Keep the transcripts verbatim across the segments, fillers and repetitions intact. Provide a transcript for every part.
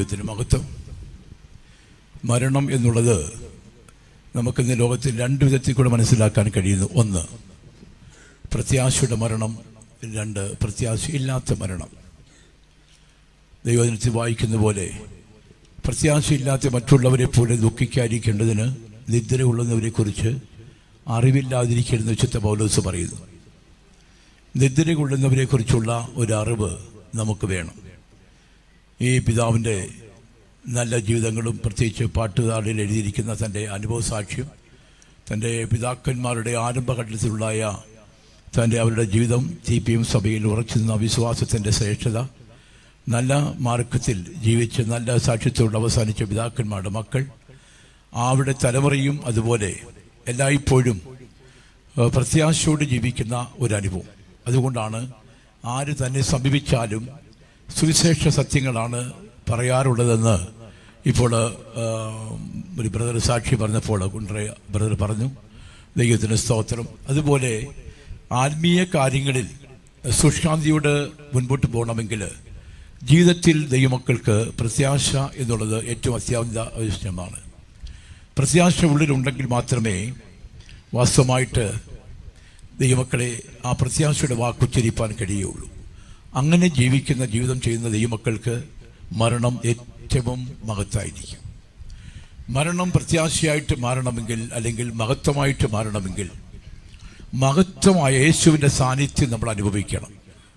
ദൈവത്തിന് മഹത്വം. മരണം എന്നുള്ളത് നമുക്കിന്ന് ലോകത്തിൽ രണ്ട് വിധത്തിൽ കൂടെ മനസ്സിലാക്കാൻ കഴിയുന്നു. ഒന്ന്, പ്രത്യാശയുടെ മരണം. രണ്ട്, പ്രത്യാശയില്ലാത്ത മരണം. ദൈവജനത്തിൽ വായിക്കുന്ന പോലെ പ്രത്യാശയില്ലാത്ത മറ്റുള്ളവരെ പോലെ ദുഃഖിക്കാതിരിക്കേണ്ടതിന് നിദ്ര കൊള്ളുന്നവരെ കുറിച്ച് അറിവില്ലാതിരിക്കരുതെന്ന് വിശുദ്ധ പൗലോസ് പറയുന്നു. നിദ്ര കൊള്ളുന്നവരെ കുറിച്ചുള്ള ഒരു അറിവ് നമുക്ക് വേണം. ഈ പിതാവിൻ്റെ നല്ല ജീവിതങ്ങളും പ്രത്യേകിച്ച് പാട്ടുകാരിൽ എഴുതിയിരിക്കുന്ന തൻ്റെ അനുഭവ സാക്ഷ്യം, തൻ്റെ പിതാക്കന്മാരുടെ ആരംഭഘട്ടത്തിലുള്ളായ തൻ്റെ അവരുടെ ജീവിതം, ടി പി എം സഭയിൽ ഉറച്ചു നിന്ന വിശ്വാസത്തിൻ്റെ ശ്രേഷ്ഠത, നല്ല മാർഗത്തിൽ ജീവിച്ച് നല്ല സാക്ഷ്യത്തോട് അവസാനിച്ച പിതാക്കന്മാരുടെ മക്കൾ, അവിടെ തലമുറയും അതുപോലെ എല്ലായ്പ്പോഴും പ്രത്യാശയോട് ജീവിക്കുന്ന ഒരനുഭവം. അതുകൊണ്ടാണ് ആര് തന്നെ സമീപിച്ചാലും സുവിശേഷ സത്യങ്ങളാണ് പറയാറുള്ളതെന്ന് ഇപ്പോൾ ഒരു ബ്രദർ സാക്ഷി പറഞ്ഞപ്പോൾ കുണ്ട്ര ബ്രദർ പറഞ്ഞു. ദൈവത്തിന് സ്തോത്രം. അതുപോലെ ആത്മീയ കാര്യങ്ങളിൽ സുശാന്തിയോട് മുൻപോട്ട് പോകണമെങ്കിൽ ജീവിതത്തിൽ ദൈവമക്കൾക്ക് പ്രത്യാശ എന്നുള്ളത് ഏറ്റവും അത്യാവശ്യമാണ്. പ്രത്യാശ ഉള്ളിലുണ്ടെങ്കിൽ മാത്രമേ വാസ്തവമായിട്ട് ദൈവമക്കളെ ആ പ്രത്യാശയുടെ വാക്കുച്ചരിപ്പാൻ കഴിയുള്ളൂ. അങ്ങനെ ജീവിക്കുന്ന ജീവിതം ചെയ്യുന്ന ദൈവമക്കൾക്ക് മരണം ഏറ്റവും മഹത്തായിരിക്കും. മരണം പ്രത്യാശയായിട്ട് മാറണമെങ്കിൽ, അല്ലെങ്കിൽ മഹത്വമായിട്ട് മാറണമെങ്കിൽ, മഹത്വമായ യേശുവിൻ്റെ സാന്നിധ്യം നമ്മൾ അനുഭവിക്കണം.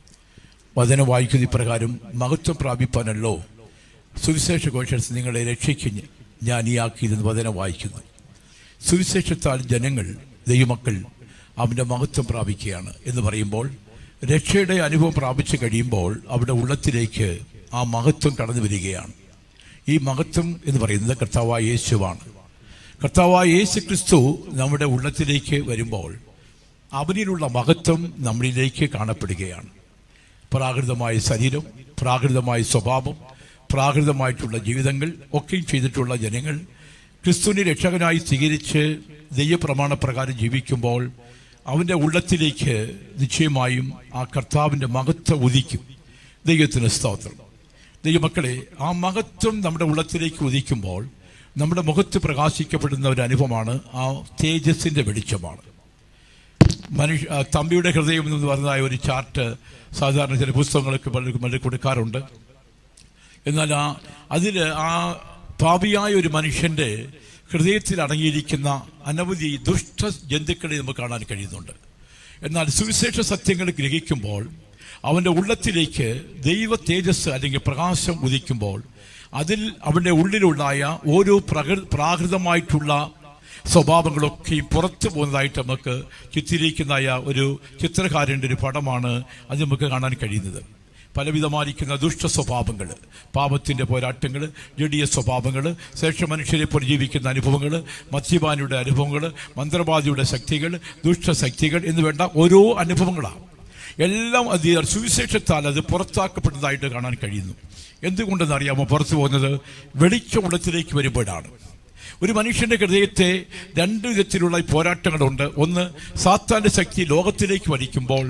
വചനം വായിക്കുന്ന ഇപ്രകാരം, മഹത്വം പ്രാപിപ്പാനല്ലോ സുവിശേഷ ഘോഷസ് നിങ്ങളെ രക്ഷയ്ക്ക് ജ്ഞാനിയാക്കിയതെന്ന് വചനം വായിക്കുന്നു. സുവിശേഷത്താൽ ജനങ്ങൾ, ദൈവമക്കൾ അവൻ്റെ മഹത്വം പ്രാപിക്കുകയാണ് എന്ന് പറയുമ്പോൾ, രക്ഷയുടെ അനുഭവം പ്രാപിച്ചു കഴിയുമ്പോൾ അവിടെ ഉള്ളത്തിലേക്ക് ആ മഹത്വം കടന്നു വരികയാണ്. ഈ മഹത്വം എന്ന് പറയുന്നത് കർത്താവായ യേശുവാണ്. കർത്താവായ യേശു ക്രിസ്തു നമ്മുടെ ഉള്ളത്തിലേക്ക് വരുമ്പോൾ അവനിലുള്ള മഹത്വം നമ്മളിലേക്ക് കാണപ്പെടുകയാണ്. പ്രാകൃതമായ ശരീരം, പ്രാകൃതമായ സ്വഭാവം, പ്രാകൃതമായിട്ടുള്ള ജീവിതങ്ങൾ ഒക്കെ ചെയ്തിട്ടുള്ള ജനങ്ങൾ ക്രിസ്തുവിനെ രക്ഷകനായി സ്വീകരിച്ച് ദൈവപ്രമാണപ്രകാരം ജീവിക്കുമ്പോൾ അവൻ്റെ ഉള്ളത്തിലേക്ക് നിശ്ചയമായും ആ കർത്താവിൻ്റെ മഹത്വം ഉദിക്കും. ദൈവത്തിന് സ്തോത്രം. ദൈവമക്കളെ, ആ മഹത്വം നമ്മുടെ ഉള്ളത്തിലേക്ക് ഉദിക്കുമ്പോൾ നമ്മുടെ മുഖത്ത് പ്രകാശിക്കപ്പെടുന്ന ഒരു അനുഭവമാണ് ആ തേജസ്സിൻ്റെ വെളിച്ചമാണ്. മനുഷ്യ തമ്പിയുടെ ഹൃദയം എന്ന് പറഞ്ഞതായ ഒരു ചാർട്ട് സാധാരണ ചില പുസ്തകങ്ങൾക്ക് പലർക്കും കൊടുക്കാറുണ്ട്. എന്നാൽ ആ അതിൽ ആ പാപിയായ ഒരു മനുഷ്യൻ്റെ ഹൃദയത്തിൽ അടങ്ങിയിരിക്കുന്ന അനവധി ദുഷ്ട ജന്തുക്കളെ നമുക്ക് കാണാൻ കഴിയുന്നുണ്ട്. എന്നാൽ സുവിശേഷ സത്യങ്ങൾ ഗ്രഹിക്കുമ്പോൾ അവൻ്റെ ഉള്ളത്തിലേക്ക് ദൈവ തേജസ് അല്ലെങ്കിൽ പ്രകാശം ഉദിക്കുമ്പോൾ അതിൽ അവൻ്റെ ഉള്ളിലുണ്ടായ ഓരോ പ്രകൃ പ്രാകൃതമായിട്ടുള്ള സ്വഭാവങ്ങളൊക്കെയും പുറത്തു പോകുന്നതായിട്ട് നമുക്ക് ചിത്രീകരിക്കുന്നതായ ഒരു ചിത്രകാരൻ്റെ ഒരു പടമാണ് അത് നമുക്ക് കാണാൻ കഴിയുന്നത്. പലവിധമായിരിക്കുന്ന ദുഷ്ട സ്വഭാവങ്ങൾ, പാപത്തിൻ്റെ പോരാട്ടങ്ങൾ, ജഡീയ സ്വഭാവങ്ങൾ, ശ്രേഷ്ഠ മനുഷ്യരെ പോലെ ജീവിക്കുന്ന അനുഭവങ്ങൾ, മദ്യപാനിയുടെ അനുഭവങ്ങൾ, മന്ത്രവാദിയുടെ ശക്തികൾ, ദുഷ്ടശക്തികൾ എന്ന് വേണ്ട ഓരോ അനുഭവങ്ങളാണ്. എല്ലാം അത് സുവിശേഷത്താൽ അത് പുറത്താക്കപ്പെടുന്നതായിട്ട് കാണാൻ കഴിയുന്നു. എന്തുകൊണ്ടെന്നറിയാമോ പുറത്തു പോകുന്നത്? വെളിച്ച ഉള്ളത്തിലേക്ക് വരുമ്പോഴാണ്. ഒരു മനുഷ്യൻ്റെ ഹൃദയത്തെ രണ്ട് വിധത്തിലുള്ള പോരാട്ടങ്ങളുണ്ട്. ഒന്ന്, സാത്താൻ്റെ ശക്തി ലോകത്തിലേക്ക് വലിക്കുമ്പോൾ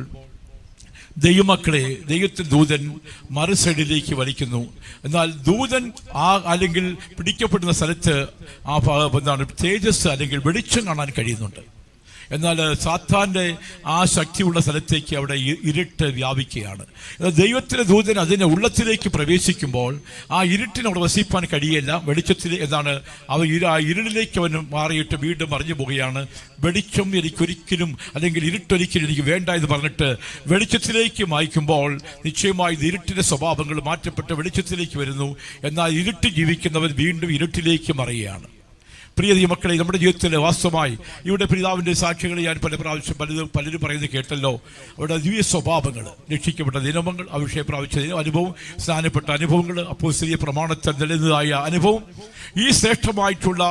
ദൈവമക്കളെ ദൈവത്തിൻ്റെ ദൂതൻ മറു സൈഡിലേക്ക് വലിക്കുന്നു. എന്നാൽ ദൂതൻ ആ അല്ലെങ്കിൽ പിടിക്കപ്പെടുന്ന സ്ഥലത്ത് ആ എന്താണ് തേജസ് അല്ലെങ്കിൽ വെളിച്ചം കാണാൻ കഴിയുന്നുണ്ട്. എന്നാൽ സാത്താൻ്റെ ആ ശക്തിയുള്ള സ്ഥലത്തേക്ക് അവിടെ ഇരുട്ട് വ്യാപിക്കുകയാണ്. ദൈവത്തിൻ്റെ ദൂതൻ അതിൻ്റെ ഉള്ളത്തിലേക്ക് പ്രവേശിക്കുമ്പോൾ ആ ഇരുട്ടിന് അവിടെ വസിപ്പാൻ കഴിയില്ല. വെളിച്ചത്തിൽ എന്താണ് അവ ആ ഇരുളിലേക്ക് അവൻ മാറിയിട്ട് വീണ്ടും മറിഞ്ഞു പോവുകയാണ്. വെളിച്ചം എനിക്കൊരിക്കലും അല്ലെങ്കിൽ ഇരുട്ടൊരിക്കലും എനിക്ക് വേണ്ട എന്ന് പറഞ്ഞിട്ട് വെളിച്ചത്തിലേക്ക് മായ്ക്കുമ്പോൾ നിശ്ചയമായി ഇരുട്ടിൻ്റെ സ്വഭാവങ്ങൾ മാറ്റപ്പെട്ട് വെളിച്ചത്തിലേക്ക് വരുന്നു. എന്നാൽ ഇരുട്ട് ജീവിക്കുന്നവൻ വീണ്ടും ഇരുട്ടിലേക്ക് മറിയുകയാണ്. പ്രിയ മക്കളെ, നമ്മുടെ ജീവിതത്തിൽ വാസ്തവമായി ഇവിടെ പിതാവിൻ്റെ സാക്ഷികൾ ഞാൻ പല പ്രാവശ്യം പലതും പലരും പറയുന്നത് കേട്ടല്ലോ. അവിടെ ദിവ്യ സ്വഭാവങ്ങൾ, രക്ഷിക്കപ്പെട്ട ദിനങ്ങൾ, അഭിഷേകം പ്രാപിച്ച അനുഭവം, സ്നാനപ്പെട്ട അനുഭവങ്ങൾ, അപ്പോസ്തലീയ പ്രമാണത്തിൽ നിലനിന്നതായ അനുഭവം, ഈ ശ്രേഷ്ഠമായിട്ടുള്ള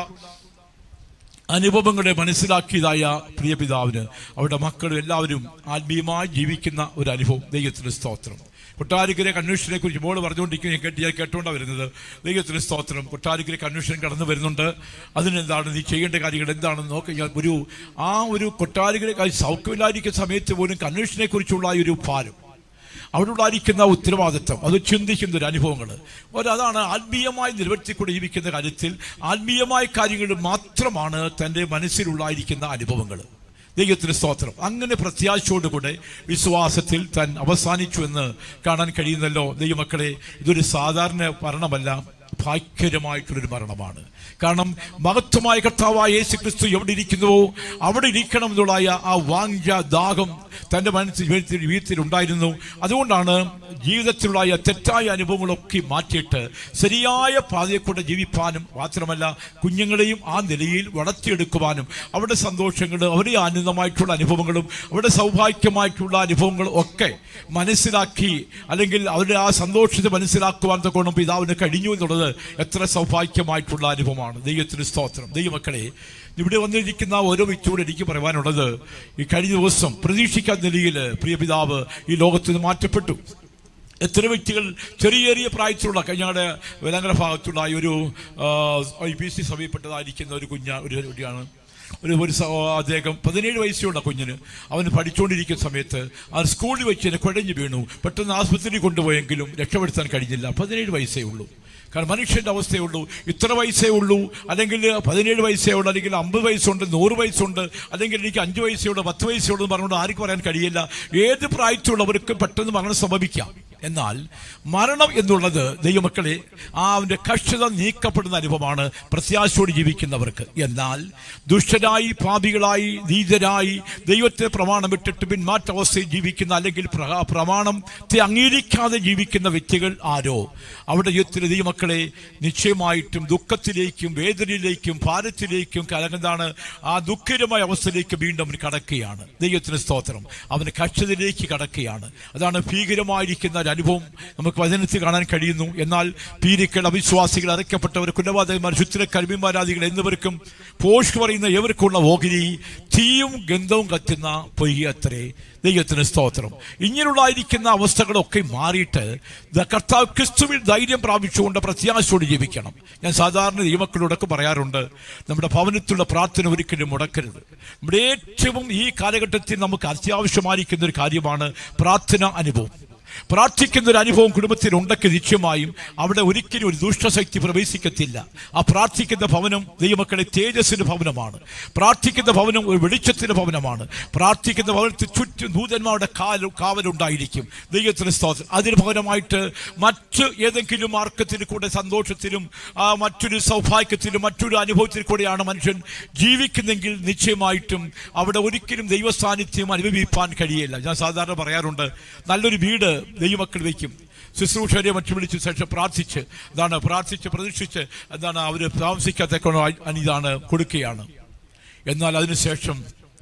അനുഭവങ്ങളെ മനസ്സിലാക്കിയതായ പ്രിയ പിതാവിന് അവരുടെ മക്കളും എല്ലാവരും ആത്മീയമായി ജീവിക്കുന്ന ഒരു അനുഭവം. ദൈവത്തിന് സ്തോത്രം. കൊട്ടാരക്കര കൺവെൻഷനെ കുറിച്ച് മോള് പറഞ്ഞുകൊണ്ടിരിക്കുന്ന ഞാൻ കേട്ട് ഞാൻ കേട്ടുകൊണ്ടാണ് വരുന്നത്. ദൈവത്തിന് സ്തോത്രം. കൊട്ടാരക്കര കൺവെൻഷൻ കടന്നു വരുന്നുണ്ട്. അതിനെന്താണ് നീ ചെയ്യേണ്ട കാര്യങ്ങൾ എന്താണെന്ന് നോക്കി ഞാൻ ഒരു ആ ഒരു കൊട്ടാരക്കര സൗഖ്യമില്ലാതിരിക്കുന്ന സമയത്ത് പോലും കൺവെൻഷനെ കുറിച്ചുള്ള ഒരു ഭാരം, അവിടെ ഉണ്ടായിരിക്കുന്ന ഉത്തരവാദിത്വം, അത് ചിന്തിക്കുന്ന ഒരു അനുഭവങ്ങൾ, അതാണ് ആത്മീയമായി നിലനിർത്തിക്കൊണ്ട് ജീവിക്കുന്ന കാര്യത്തിൽ ആത്മീയമായ കാര്യങ്ങൾ മാത്രമാണ് തൻ്റെ മനസ്സിലുള്ളായിരിക്കുന്ന അനുഭവങ്ങൾ. ദൈവത്തിന് സ്തോത്രം. അങ്ങനെ പ്രത്യാശയോടുകൂടെ വിശ്വാസത്തിൽ താൻ അവസാനിച്ചു എന്ന് കാണാൻ കഴിയുന്നല്ലോ ദൈവമക്കളെ. ഇതൊരു സാധാരണ മരണമല്ല, ഭാഗ്യകരമായിട്ടുള്ളൊരു മരണമാണ്. കാരണം മഹത്വമായ കർത്താവായ യേശു ക്രിസ്തു എവിടെ ഇരിക്കുന്നുവോ അവിടെ ഇരിക്കണം എന്നുള്ള ആ വാഞ്ച, ദാഹം തൻ്റെ മനസ്സിൽ ജീവിതത്തിൽ ഉണ്ടായിരുന്നു. അതുകൊണ്ടാണ് ജീവിതത്തിലുള്ള തെറ്റായ അനുഭവങ്ങളൊക്കെ മാറ്റിയിട്ട് ശരിയായ പാതയെക്കൂടെ ജീവിപ്പാനും മാത്രമല്ല കുഞ്ഞുങ്ങളെയും ആ നിലയിൽ വളർത്തിയെടുക്കുവാനും അവരുടെ സന്തോഷങ്ങൾ, അവരുടെ ആനന്ദമായിട്ടുള്ള അനുഭവങ്ങളും അവരുടെ സൗഭാഗ്യമായിട്ടുള്ള അനുഭവങ്ങളും ഒക്കെ മനസ്സിലാക്കി, അല്ലെങ്കിൽ അവരുടെ ആ സന്തോഷത്തെ മനസ്സിലാക്കുവാൻ തൊക്കെ പിതാവിന് കഴിഞ്ഞു എന്നുള്ളത് എത്ര സൗഭാഗ്യമായിട്ടുള്ള അനുഭവമാണ്. ദൈവത്തിന് സ്തോത്രം. ദൈവമക്കളെ, ഇവിടെ വന്നിരിക്കുന്ന ഓരോ വ്യക്തിയോട് എനിക്ക് പറയാനുള്ളത്, ഈ കഴിഞ്ഞ ദിവസം പ്രതീക്ഷിക്കാത്ത നിലയിൽ പ്രിയ പിതാവ് ഈ ലോകത്ത് നിന്ന് മാറ്റപ്പെട്ടു. എത്ര വ്യക്തികൾ ചെറിയ ചെറിയ പ്രായത്തിലുള്ള ഞങ്ങളുടെ വേലങ്കര ഭാഗത്തുള്ള ഒരു ഐ പി സി സമയപ്പെട്ടതായിരിക്കുന്ന ഒരു കുഞ്ഞ ഒരു കുട്ടിയാണ്. ഒരു ഒരു അദ്ദേഹം പതിനേഴ് വയസ്സുള്ള കുഞ്ഞിന് അവന് പഠിച്ചുകൊണ്ടിരിക്കുന്ന സമയത്ത് ആ സ്കൂളിൽ വെച്ച് കുഴഞ്ഞു വീണു. പെട്ടെന്ന് ആശുപത്രിയിൽ കൊണ്ടുപോയെങ്കിലും രക്ഷപ്പെടുത്താൻ കഴിഞ്ഞില്ല. പതിനേഴ് വയസ്സേ ഉള്ളൂ. കാരണം മനുഷ്യൻ്റെ അവസ്ഥയേ ഉള്ളൂ, ഇത്ര വയസ്സേ ഉള്ളൂ, അല്ലെങ്കിൽ പതിനേഴ് വയസ്സേ ഉള്ളൂ, അല്ലെങ്കിൽ അമ്പത് വയസ്സുണ്ട്, നൂറ് വയസ്സുണ്ട്, അല്ലെങ്കിൽ എനിക്ക് അഞ്ച് വയസ്സേ ഉള്ളൂ, പത്ത് വയസ്സേ ഉള്ളൂ എന്ന് പറഞ്ഞുകൊണ്ട് ആർക്കും പറയാൻ കഴിയില്ല. ഏത് പ്രായത്തിലുള്ളവർക്ക് പെട്ടെന്ന് മരണം സംഭവിക്കാം. എന്നാൽ മരണം എന്നുള്ളത് ദൈവമക്കളെ ആ അവൻ്റെ കഷ്ടത നീക്കപ്പെടുന്ന അനുഭവമാണ് പ്രത്യാശയോട് ജീവിക്കുന്നവർക്ക്. എന്നാൽ ദുഷ്ടരായി, പാപികളായി, നീചരായി, ദൈവത്തെ പ്രമാണം വിട്ടിട്ട് പിന്മാറ്റ അവസ്ഥയിൽ ജീവിക്കുന്ന, അല്ലെങ്കിൽ പ്രമാണത്തെ അംഗീകരിക്കാതെ ജീവിക്കുന്ന വ്യക്തികൾ ആരോ അവിടെ ജീവിതത്തിൽ ദൈവമക്കളെ നിശ്ചയമായിട്ടും ദുഃഖത്തിലേക്കും വേദനയിലേക്കും ഭാരത്തിലേക്കും എന്താണ് ആ ദുഃഖകരമായ അവസ്ഥയിലേക്ക് വീണ്ടും അവന് കടക്കുകയാണ്. ദൈവത്തിന് സ്തോത്രം. അവന് കഷ്ടതയിലേക്ക് കടക്കുകയാണ്. അതാണ് ഭീകരമായിരിക്കുന്ന അനുഭവം നമുക്ക് വചനത്തിൽ കാണാൻ കഴിയുന്നു. എന്നാൽ പീരിക്കൾ, അവിശ്വാസികൾ, അറയ്ക്കപ്പെട്ടവർ, കുലപാതകന്മാർ, ശുദ്ര കർമ്മിമാരാദികൾ എന്നിവർക്കും പോഷ് പറയുന്ന എവർക്കുള്ള ഓഹരി തീയും ഗന്ധവും കത്തുന്ന പൊയ്യത്രേ. ദൈവത്തിന് സ്തോത്രം. ഇങ്ങനെയുള്ളായിരിക്കുന്ന അവസ്ഥകളൊക്കെ മാറിയിട്ട് കർത്താവ് ക്രിസ്തുവിൽ ധൈര്യം പ്രാപിച്ചുകൊണ്ട് പ്രത്യാശയോട് ജീവിക്കണം. ഞാൻ സാധാരണ ദൈവമക്കളോടൊക്കെ പറയാറുണ്ട്, നമ്മുടെ ഭവനത്തിലുള്ള പ്രാർത്ഥന ഒരിക്കലും മുടക്കരുത്. നമ്മുടെ ഏറ്റവും ഈ കാലഘട്ടത്തിൽ നമുക്ക് അത്യാവശ്യമായിരിക്കുന്ന ഒരു കാര്യമാണ് പ്രാർത്ഥന അനുഭവം. പ്രാർത്ഥിക്കുന്ന ഒരു അനുഭവം കുടുംബത്തിൽ ഉണ്ടെങ്കിൽ നിശ്ചയമായും അവിടെ ഒരിക്കലും ഒരു ദുഷ്ടശക്തി പ്രവേശിക്കത്തില്ല. ആ പ്രാർത്ഥിക്കുന്ന ഭവനം ദൈവമക്കളെ തേജസ്സിന്റെ ഭവനമാണ്. പ്രാർത്ഥിക്കുന്ന ഭവനം ഒരു വെളിച്ചത്തിന്റെ ഭവനമാണ്. പ്രാർത്ഥിക്കുന്ന ഭവനത്തിൽ ചുറ്റും ദൂതന്മാരുടെ കാല കാവലുണ്ടായിരിക്കും. ദൈവത്തിന് സ്തോത്രം. അതിന് ഭവനമായിട്ട് മറ്റ് ഏതെങ്കിലും മാർഗത്തിൽ കൂടെ സന്തോഷത്തിലും ആ മറ്റൊരു സൗഭാഗ്യത്തിലും മറ്റൊരു അനുഭവത്തിൽ കൂടെയാണ് മനുഷ്യൻ ജീവിക്കുന്നെങ്കിൽ നിശ്ചയമായിട്ടും അവിടെ ഒരിക്കലും ദൈവസാന്നിധ്യം അനുഭവിപ്പാൻ കഴിയില്ല. ഞാൻ സാധാരണ പറയാറുണ്ട്, നല്ലൊരു വീട് ദൈവമക്കൾ വയ്ക്കും, ശുശ്രൂഷരെ മറ്റു വിളിച്ച് ശേഷം പ്രാർത്ഥിച്ച് എന്താണ് പ്രാർത്ഥിച്ച് പ്രതീക്ഷിച്ച് എന്താണ് അവർ താമസിക്കാത്ത ഇതാണ് കൊടുക്കുകയാണ്. എന്നാൽ അതിനുശേഷം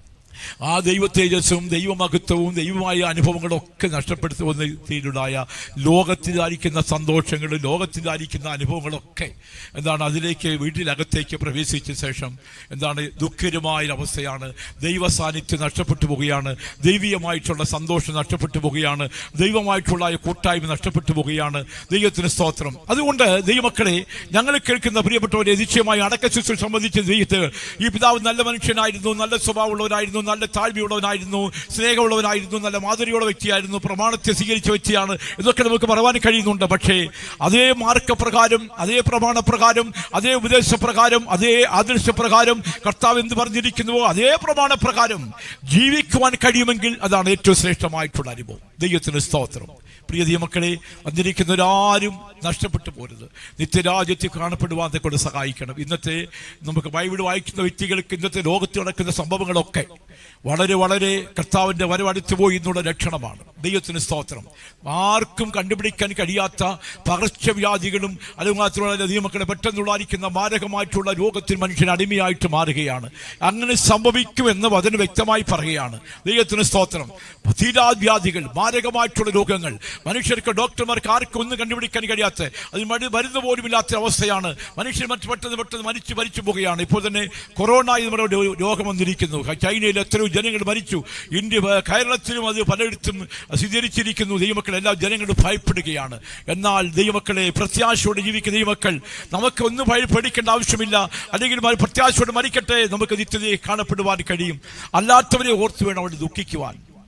ആ ദൈവ തേജസ്സും ദൈവമഹത്വവും ദൈവമായ അനുഭവങ്ങളൊക്കെ നഷ്ടപ്പെടുത്തുന്നതിലുണ്ടായ ലോകത്തിലായിരിക്കുന്ന സന്തോഷങ്ങളും ലോകത്തിലായിരിക്കുന്ന അനുഭവങ്ങളൊക്കെ എന്താണ് അതിലേക്ക് വീട്ടിലകത്തേക്ക് പ്രവേശിച്ച ശേഷം എന്താണ് ദുഃഖകരമായ അവസ്ഥയാണ്. ദൈവ സാന്നിധ്യം നഷ്ടപ്പെട്ടു പോവുകയാണ്. ദൈവീയമായിട്ടുള്ള സന്തോഷം നഷ്ടപ്പെട്ടു പോവുകയാണ്. ദൈവമായിട്ടുള്ള കൂട്ടായ്മ നഷ്ടപ്പെട്ടു പോവുകയാണ്. ദൈവത്തിന് സ്തോത്രം. അതുകൊണ്ട് ദൈവമക്കളെ, ഞങ്ങൾ കേൾക്കുന്ന പ്രിയപ്പെട്ടവരെ, നിശ്ചയമായി അടക്ക ശുശ്രൂഷ സംബന്ധിച്ച് ദൈവത്തെ ഈ പിതാവ് നല്ല മനുഷ്യനായിരുന്നു, നല്ല സ്വഭാവമുള്ളവരായിരുന്നു, നല്ല താഴ്മയുള്ളവനായിരുന്നു, സ്നേഹമുള്ളവനായിരുന്നു, നല്ല മാധുര്യമുള്ള വ്യക്തിയായിരുന്നു, പ്രമാണത്തെ സ്വീകരിച്ച വ്യക്തിയാണ് എന്നൊക്കെ നമുക്ക് പറയാൻ കഴിയുന്നുണ്ട്. പക്ഷേ അതേ മാർഗപ്രകാരം, അതേ പ്രമാണപ്രകാരം, അതേ ഉപദേശപ്രകാരം, അതേ ആദർശപ്രകാരം കർത്താവ് എന്ത് പറഞ്ഞിരിക്കുന്നുവോ അതേ പ്രമാണപ്രകാരം ജീവിക്കുവാൻ കഴിയുമെങ്കിൽ അതാണ് ഏറ്റവും ശ്രേഷ്ഠമായിട്ടുള്ള അനുഭവം. ദൈവത്തിന് സ്തോത്രം. പ്രിയ ദൈവമക്കളെ, വന്നിരിക്കുന്നവരാരും നഷ്ടപ്പെട്ടു പോരുത്. നിത്യരാജ്യത്തിൽ കാണപ്പെടുവാൻ കൊണ്ട് സഹായിക്കണം. ഇന്നത്തെ നമുക്ക് ബൈബിൾ വായിക്കുന്ന വ്യക്തികൾക്ക് ഇന്നത്തെ ലോകത്ത് നടക്കുന്ന സംഭവങ്ങളൊക്കെ വളരെ വളരെ കർത്താവിൻ്റെ വരവടുത്തു പോയി എന്നുള്ള ലക്ഷണമാണ്. ദൈവത്തിന് സ്തോത്രം. ആർക്കും കണ്ടുപിടിക്കാൻ കഴിയാത്ത പകർച്ചവ്യാധികളും അല്ലെങ്കിൽ മാത്രമല്ല ദൈവമക്കളെ പെട്ടെന്നുള്ളായിരിക്കുന്ന മാരകമായിട്ടുള്ള രോഗത്തിൽ മനുഷ്യൻ അടിമയായിട്ട് മാറുകയാണ്. അങ്ങനെ സംഭവിക്കുമെന്ന് വചനം വ്യക്തമായി പറയുകയാണ്. ദൈവത്തിന് സ്തോത്രം. തീരാവ്യാധികൾ, മാരകമായിട്ടുള്ള രോഗങ്ങൾ, മനുഷ്യർക്ക് ഡോക്ടർമാർക്ക് ആർക്കും ഒന്നും കണ്ടുപിടിക്കാൻ കഴിയാത്ത, അതിന് മരുന്ന് പോലുമില്ലാത്ത അവസ്ഥയാണ്. മനുഷ്യർ മറ്റു പെട്ടെന്ന് പെട്ടെന്ന് മരിച്ചു മരിച്ചു പോവുകയാണ്. ഇപ്പോൾ തന്നെ കൊറോണ എന്ന് രോഗം വന്നിരിക്കുന്നു. ചൈനയിൽ എത്രയോ ജനങ്ങൾ മരിച്ചു. ഇന്ത്യ കേരളത്തിലും അത് പലയിടത്തും സ്ഥിരീകരിച്ചിരിക്കുന്നു. ദൈവമക്കൾ എല്ലാ ജനങ്ങളും ഭയപ്പെടുകയാണ്. എന്നാൽ ദൈവമക്കളെ, പ്രത്യാശയോടെ ജീവിക്കുന്ന ദൈവമക്കൾ നമുക്ക് ഒന്നും ഭയപ്പെടിക്കേണ്ട ആവശ്യമില്ല. അല്ലെങ്കിൽ പ്രത്യാശയോടെ മരിക്കട്ടെ, നമുക്ക് നിത്യതയെ കാണപ്പെടുവാൻ കഴിയും. അല്ലാത്തവരെ ഓർത്ത് വേണം അവിടെ ദുഃഖിക്കുവാൻ.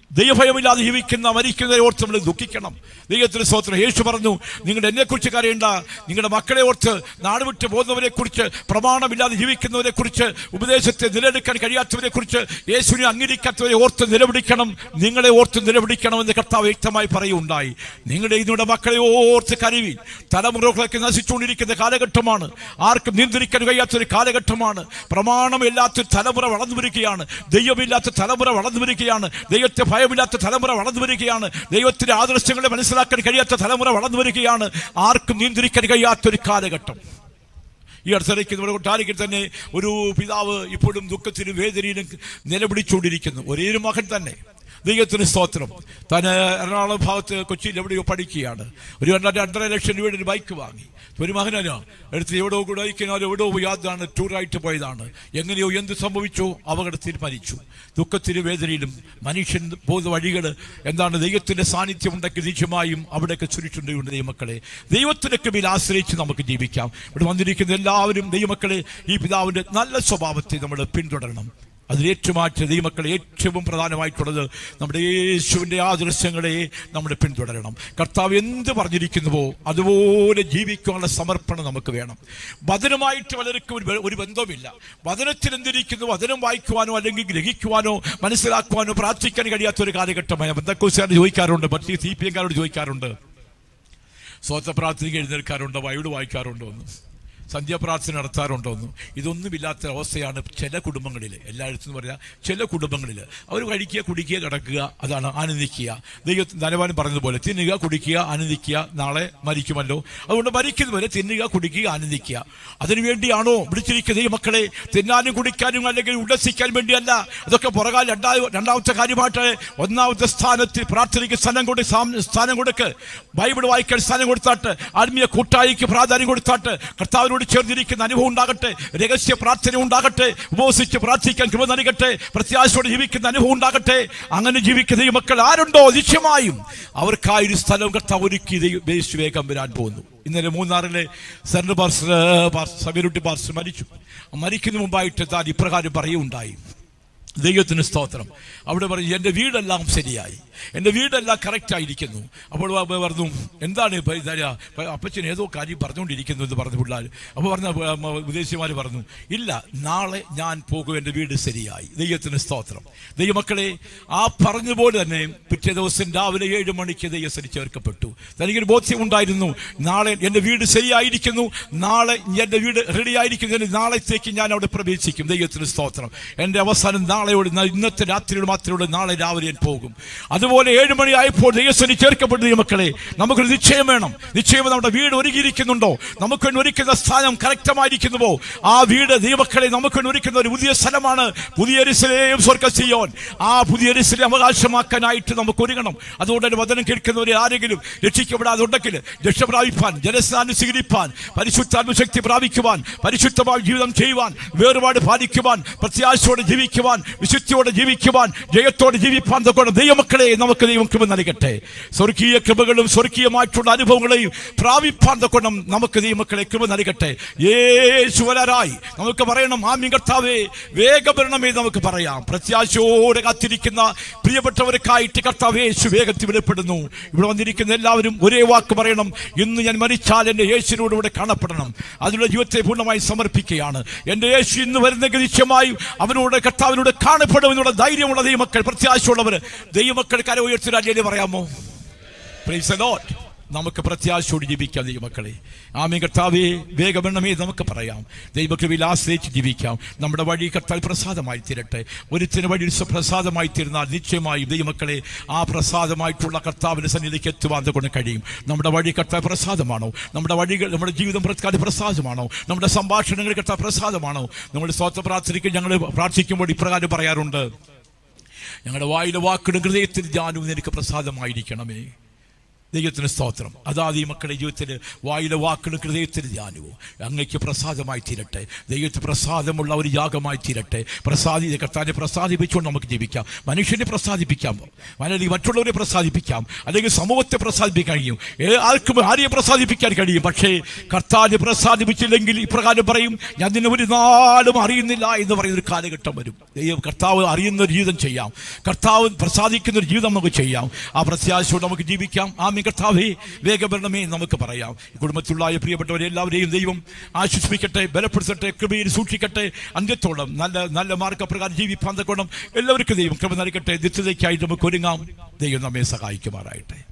ദൈവഭയമില്ലാതെ ജീവിക്കുന്ന മരിക്കുന്നവരെ ഓർത്ത് നമ്മൾ ദുഃഖിക്കണം. ദൈവത്തിന് സ്തോത്രം. യേശു പറഞ്ഞു, നിങ്ങളുടെ എന്നെ കുറിച്ച് കരയേണ്ട, നിങ്ങളുടെ മക്കളെ ഓർത്ത്, നാട് വിട്ട് പോകുന്നവരെ കുറിച്ച്, പ്രമാണമില്ലാതെ ജീവിക്കുന്നവരെ കുറിച്ച്, ഉപദേശത്തെ നിലനിൽക്കാൻ കഴിയാത്തവരെ കുറിച്ച്, യേശുവിനെ അംഗീകരിക്കാത്തവരെ ഓർത്ത് നിലപിടിക്കണം, നിങ്ങളെ ഓർത്ത് നിലപിടിക്കണം എന്ന് കർത്താവ് വ്യക്തമായി പറയുണ്ടായി. നിങ്ങളുടെ നിങ്ങളുടെ മക്കളെ ഓർത്ത് കരവി. തലമുറകളൊക്കെ നശിച്ചുകൊണ്ടിരിക്കുന്ന കാലഘട്ടമാണ്. ആർക്കും നിയന്ത്രിക്കാൻ കഴിയാത്തൊരു കാലഘട്ടമാണ്. പ്രമാണമില്ലാത്ത തലമുറ വളർന്നു വരികയാണ്. ദൈവമില്ലാത്ത തലമുറ വളർന്നു വരികയാണ്. ദൈവത്തെ ഭയമില്ലാത്ത തലമുറ വളർന്നു വരികയാണ്. ദൈവത്തിന്റെ ആദർശങ്ങളെ മനസ്സിലാക്കാൻ കഴിയാത്ത തലമുറ വളർന്നു വരികയാണ്. ആർക്കും നിയന്ത്രിക്കാൻ കഴിയാത്തൊരു കാലഘട്ടം. ഈ അടുത്തിടയ്ക്ക് നമ്മുടെ കൊട്ടാരത്തിൽ തന്നെ ഒരു പിതാവ് ഇപ്പോഴും ദുഃഖത്തിലും വേദനയിലും നിലവിളിച്ചുകൊണ്ടിരിക്കുന്നു. ഒരേ ഒരു മകൻ തന്നെ. ദൈവത്തിന് സ്തോത്രം. താൻ എറണാകുളം ഭാഗത്ത് കൊച്ചിയിൽ എവിടെയോ പഠിക്കുകയാണ്. ഒരു രണ്ടര ലക്ഷം രൂപയുടെ ഒരു ബൈക്ക് വാങ്ങി. ഒരു മകനോ എടുത്ത് എവിടെയോ കൂടെ അയക്കാനോ എവിടെയോ യാതാണ്, ടൂറായിട്ട് പോയതാണ്. എങ്ങനെയോ എന്ത് സംഭവിച്ചോ അപകടത്തിൽ മരിച്ചു. ദുഃഖത്തിലും വേദനയിലും മനുഷ്യൻ പോകുന്ന വഴികൾ എന്താണ്? ദൈവത്തിന്റെ സാന്നിധ്യം ഉണ്ടെങ്കിൽ നിശ്ചയമായും അവിടെയൊക്കെ ചുരുട്ടുണ്ടുണ്ട്. ദൈവമക്കളെ, ദൈവത്തിന്റെ കൃപയിൽ ആശ്രയിച്ച് നമുക്ക് ജീവിക്കാം. ഇവിടെ വന്നിരിക്കുന്ന എല്ലാവരും ദൈവമക്കളെ, ഈ പിതാവിന്റെ നല്ല സ്വഭാവത്തെ നമ്മൾ പിന്തുടരണം. അതിലേറ്റുമാറ്റ ദൈവമക്കളെ ഏറ്റവും പ്രധാനമായിട്ടുള്ളത് നമ്മുടെ യേശുവിൻ്റെ ആദർശങ്ങളെ നമ്മൾ പിന്തുടരണം. കർത്താവ് എന്ത് പറഞ്ഞിരിക്കുന്നുവോ അതുപോലെ ജീവിക്കാനുള്ള സമർപ്പണം നമുക്ക് വേണം. വചനമായിട്ട് പലർക്കും ഒരു ബന്ധവുമില്ല. വചനത്തിൽ എന്തിരിക്കുന്നു വചനം വായിക്കുവാനോ അല്ലെങ്കിൽ ഗ്രഹിക്കുവാനോ മനസ്സിലാക്കുവാനോ പ്രാർത്ഥിക്കാൻ കഴിയാത്തൊരു കാലഘട്ടമായ ബന്ധക്കോസുകാരോട് ചോദിക്കാറുണ്ട്, മറ്റ് സി പി എംകാരോട് ചോദിക്കാറുണ്ട്, സ്വത പ്രാർത്ഥനയ്ക്ക് എഴുന്നേൽക്കാറുണ്ടോ, ബൈബിൾ വായിക്കാറുണ്ടോ എന്ന്, സന്ധ്യാപ്രാർത്ഥന നടത്താറുണ്ടോന്നും. ഇതൊന്നുമില്ലാത്ത അവസ്ഥയാണ് ചില കുടുംബങ്ങളിൽ. എല്ലായിടത്തും പറയാം, ചില കുടുംബങ്ങളിൽ അവർ കഴിക്കുക, കുടിക്കുക, കിടക്കുക, അതാണ് ആനന്ദിക്കുക. ദൈവം ധനവാൻ പറഞ്ഞതുപോലെ തിന്നുക, കുടിക്കുക, ആനന്ദിക്കുക, നാളെ മരിക്കുമല്ലോ. അതുകൊണ്ട് മരിക്കുന്നവരെ തിന്നുക, കുടിക്കുക, ആനന്ദിക്കുക. അതിനുവേണ്ടിയാണോ വിളിച്ചിരിക്കുന്നത്? ഈ മക്കളെ തിന്നാനും കുടിക്കാനും അല്ലെങ്കിൽ ഉല്ലസിക്കാൻ വേണ്ടിയല്ല. അതൊക്കെ പുറകാൽ രണ്ടാ രണ്ടാമത്തെ കാര്യമായിട്ട് ഒന്നാമത്തെ സ്ഥാനത്തിൽ പ്രാർത്ഥനയ്ക്ക് സ്ഥാനം കൊടു സ്ഥാനം കൊടുക്ക് ബൈബിൾ വായിക്കാൻ സ്ഥാനം കൊടുത്താട്ട്, ആത്മീയ കൂട്ടായ്ക്ക് പ്രാധാന്യം കൊടുത്താട്ട്, കർത്താവിനോട് ചേർന്നിരിക്കുന്ന അനുഭവം ഉണ്ടാകട്ടെ, രഹസ്യ പ്രാർത്ഥന ഉണ്ടാകട്ടെ, ഉപവസിച്ച് പ്രാർത്ഥിക്കാൻ കൃപ നൽകട്ടെ, പ്രത്യാശയോടെ ജീവിക്കുന്ന അനുഭവം ഉണ്ടാകട്ടെ. അങ്ങനെ ജീവിക്കുന്ന ഈ മക്കൾ ആരുണ്ടോ നിശ്ചയമായും അവർക്കായൊരു സ്ഥലം കർത്താവ് ഒരുക്കി യേശു വേഗം വരാൻ പോകുന്നു. ഇന്നലെ മൂന്നാറിലെ സെൻട്രൽ പാസ്റ്റർ സമീറുട്ടി പാസ്റ്റർ മരിച്ചു. മരിക്കുന്ന മുമ്പായിട്ട് താൻ ഇപ്രകാരം പറയുണ്ടായി. ദൈവത്തിന് സ്തോത്രം. അവിടെ പറഞ്ഞു, എൻ്റെ വീടെല്ലാം ശരിയായി, എൻ്റെ വീടെല്ലാം കറക്റ്റായിരിക്കുന്നു. അപ്പോൾ പറഞ്ഞു, എന്താണ് അപ്പച്ചൻ ഏതോ കാര്യം പറഞ്ഞുകൊണ്ടിരിക്കുന്നു എന്ന് പറഞ്ഞു പിള്ളേർ. അപ്പോൾ പറഞ്ഞ വിദേശിമാർ പറഞ്ഞു, ഇല്ല, നാളെ ഞാൻ പോകും, എൻ്റെ വീട് ശരിയായി. ദൈവത്തിന് സ്തോത്രം. ദൈവമക്കളെ, ആ പറഞ്ഞതുപോലെ തന്നെ പിറ്റേ ദിവസം രാവിലെ ഏഴ് മണിക്ക് ദൈവസരി ചേർക്കപ്പെട്ടു. തനിക്കൊരു ബോധ്യമുണ്ടായിരുന്നു, നാളെ എൻ്റെ വീട് ശരിയായിരിക്കുന്നു, നാളെ എൻ്റെ വീട് റെഡി ആയിരിക്കുന്നു, നാളത്തേക്ക് ഞാൻ അവിടെ പ്രവേശിക്കും. ദൈവത്തിന് സ്തോത്രം. എൻ്റെ അവസാനം നാളെയോട്, ഇന്നത്തെ രാത്രിയോട് മാത്രമേ നാളെ രാവിലെ ഞാൻ പോകും. അതുപോലെ ഏഴ് മണി ആയപ്പോൾ ദൈവസേന ചേർക്കപ്പെട്ട മക്കളെ, നമുക്കൊരു നിശ്ചയം വേണം. നിശ്ചയം നമ്മുടെ വീട് ഒരുക്കിയിരിക്കുന്നുണ്ടോ? നമുക്ക് വേണ്ടി ഒരുക്കുന്ന സ്ഥാനം കറക്റ്റമായിരിക്കുന്നുവോ? ആ വീട് ദൈവമക്കളെ നമുക്ക് വേണ്ടി ഒരുക്കുന്ന ഒരു പുതിയ സ്ഥലമാണ്, പുതിയ യെരൂശലേം സ്വർഗ്ഗ സിയോൻ. ആ പുതിയ യെരൂശലേം അവകാശമാക്കാനായിട്ട് നമുക്ക് ഒരുങ്ങണം. അതുകൊണ്ട് തന്നെ വചനം കേൾക്കുന്നവരെ ആരെങ്കിലും രക്ഷിക്കപ്പെടാതെ ഉണ്ടെങ്കിൽ രക്ഷ പ്രാപിപ്പാൻ, ജനസ്നാനം സ്വീകരിപ്പാൻ, പരിശുദ്ധാത്മ ശക്തി പ്രാപിക്കുവാൻ, പരിശുദ്ധമായ ജീവിതം ചെയ്യുവാൻ, വേറുപാട് പാലിക്കുവാൻ, പ്രത്യാശയോടെ ജീവിക്കുവാൻ, വിശുദ്ധിയോടെ ജീവിക്കുവാൻ, ജയത്തോടെ ജീവിപ്പാൻ തൊക്കെ ദൈവമക്കളെ നമുക്ക് ദൈവം കൃപ നൽകട്ടെ. സ്വർഗീയ കൃപകളും സ്വർഗീയമായിട്ടുള്ള അനുഭവങ്ങളെയും പ്രാപിപ്പാൻ തൊക്കെ നമുക്ക് ദൈവമക്കളെ കൃപ നൽകട്ടെ. യേശു വരാറായി നമുക്ക് പറയണം, ആമീൻ കർത്താവേ വേഗം വരണമേ നമുക്ക് പറയാം. പ്രത്യാശയോടെ കാത്തിരിക്കുന്ന പ്രിയപ്പെട്ടവർക്കായിട്ട് കർത്താവേ യേശു വേഗത്തിൽ വെളിപ്പെടുന്നു. ഇവിടെ വന്നിരിക്കുന്ന എല്ലാവരും ഒരേ വാക്ക് പറയണം, ഇന്ന് ഞാൻ മരിച്ചാൽ എൻ്റെ യേശുവിനോട് ഇവിടെ കാണപ്പെടണം. അതിനുള്ള ജീവിതത്തെ പൂർണ്ണമായി സമർപ്പിക്കുകയാണ്. എൻ്റെ യേശു ഇന്ന് വരുന്നെങ്കിൽ നിശ്ചയമായും അവനോട് കർത്താവിനോട് കാണപ്പെടും എന്നുള്ള ധൈര്യമുള്ള ദൈവമക്കൾ, പ്രത്യാശയുള്ളവർ ദൈവമക്കൾ കര ഉയർത്തിരാജ്യം പറയാമോ? Praise the lord. നമുക്ക് പ്രത്യാശയോട് ജീവിക്കാം ദൈവമക്കളെ. ആമേൻ കർത്താവേ വേഗമെണ്ണമേ നമുക്ക് പറയാം. ദൈവകൃപയിൽ ആശ്രയിച്ച് ജീവിക്കാം. നമ്മുടെ വഴി കർത്താവ് പ്രസാദമായി തീരട്ടെ. ഒരുത്തിന് വഴി പ്രസാദമായി തീർന്നാൽ നിശ്ചയമായും ദൈവമക്കളെ ആ പ്രസാദമായിട്ടുള്ള കർത്താവിന്റെ സന്നിധിക്ക് എത്തുവാൻ കൊണ്ട് കഴിയും. നമ്മുടെ വഴി കർത്താവ് പ്രസാദമാണോ? നമ്മുടെ വഴികൾ, നമ്മുടെ ജീവിതം കർത്താവ് പ്രസാദമാണോ? നമ്മുടെ സംഭാഷണങ്ങൾ കർത്താവ് പ്രസാദമാണോ? നമ്മുടെ സ്വന്തം പ്രാർത്ഥനയ്ക്ക് ഞങ്ങൾ പ്രാർത്ഥിക്കുമ്പോൾ ഇപ്രകാരം പറയാറുണ്ട്, ഞങ്ങളുടെ വായിലെ വാക്കിടും ഹൃദയത്തിൽ ധ്യാനവും നിനക്ക് പ്രസാദമായിരിക്കണമേ. ദൈവത്തിന് സ്തോത്രം. അതാത് ഈ മക്കളുടെ ജീവിതത്തിൽ വായിലെ വാക്കുകളും ഹൃദയത്തിന് ധ്യാനവും അങ്ങയ്ക്ക് പ്രസാദമായി തീരട്ടെ. ദൈവത്തിന് പ്രസാദമുള്ള ഒരു യാഗമായി തീരട്ടെ. പ്രസാദി കർത്താവിനെ പ്രസാദിപ്പിച്ചുകൊണ്ട് നമുക്ക് ജീവിക്കാം. മനുഷ്യനെ പ്രസാദിപ്പിക്കാം, അല്ലെങ്കിൽ മറ്റുള്ളവരെ പ്രസാദിപ്പിക്കാം, അല്ലെങ്കിൽ സമൂഹത്തെ പ്രസാദിപ്പിക്കാൻ കഴിയും. ആർക്കും ആരെയും പ്രസാദിപ്പിക്കാൻ കഴിയും. പക്ഷേ കർത്താവിനെ പ്രസാദിപ്പിച്ചില്ലെങ്കിൽ ഇപ്രകാരം പറയും, ഞാൻ നിന്നെ ഒരു നാളും അറിയുന്നില്ല എന്ന് പറയുന്നൊരു കാലഘട്ടം വരും. ദൈവം കർത്താവ് അറിയുന്ന ഒരു ജീവിതം ചെയ്യാം, കർത്താവ് പ്രസാദിക്കുന്ന ഒരു ജീവിതം നമുക്ക് ചെയ്യാം. ആ പ്രത്യാശയോടെ നമുക്ക് ജീവിക്കാം. ആ കർത്താവേ വേഗം വരണമേ നമുക്ക് പറയാം. കുടുംബത്തിലുള്ള പ്രിയപ്പെട്ടവരെ എല്ലാവരെയും ദൈവം ആശ്വസിപ്പിക്കട്ടെ, ബലപ്പെടുത്തട്ടെ, കൃപയിൽ സൂക്ഷിക്കട്ടെ. അന്ത്യത്തോളം നല്ല നല്ല മാർഗപ്രകാരം ജീവിപ്പാൻ തക്കോണം എല്ലാവർക്കും ദൈവം കൃപ നൽകട്ടെ. നിത്യതയ്ക്കായിട്ട് നമുക്ക് ഒരുങ്ങാം. ദൈവം നമ്മെ സഹായിക്കുമാറാകട്ടെ.